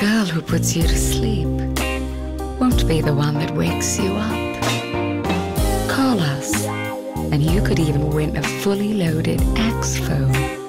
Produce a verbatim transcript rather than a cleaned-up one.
girl who puts you to sleep won't be the one that wakes you up. Call us, and you could even win a fully loaded X phone.